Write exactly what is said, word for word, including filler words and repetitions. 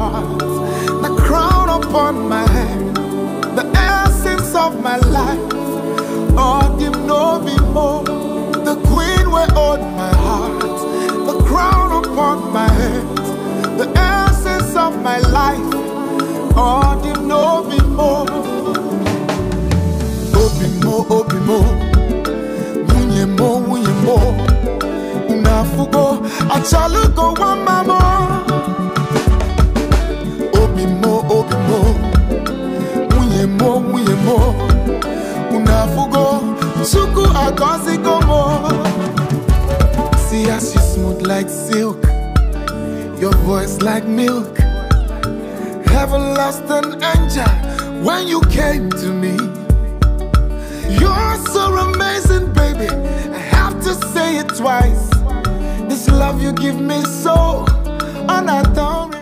heart, the crown upon my head, the essence of my life. Oh, you know me more. The queen will hold my heart, the crown upon my head, the essence of my life. Oh, you know me more. Obi mo, obi mo, munye mo, munye mo. Unafugo, achalugo wamamo. Obi mo, obi mo, munye mo, munye mo. Unafugo, suku agozi gomo. See as you smooth like silk, your voice like milk. Heaven lost an angel when you came to me. You're so amazing, baby, I have to say it twice. This love you give me so unadoring.